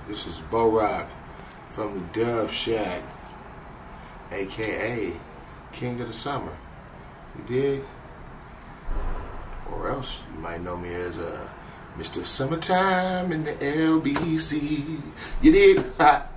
This is BOROC from the DoveShack, aka King of the Summer. You dig? Or else you might know me as Mr. Summertime in the LBC. You dig?